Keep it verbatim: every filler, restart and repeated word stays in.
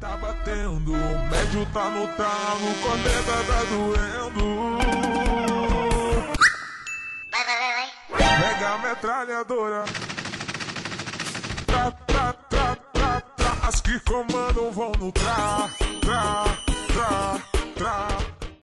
tá batendo, o médio tá no talo, corneta tá doendo. Vai, vai, vai, vai. Pega a metralhadora. Tra, tra, tra, tra, tra. As que comandam vão no tra, tra, tra, tra.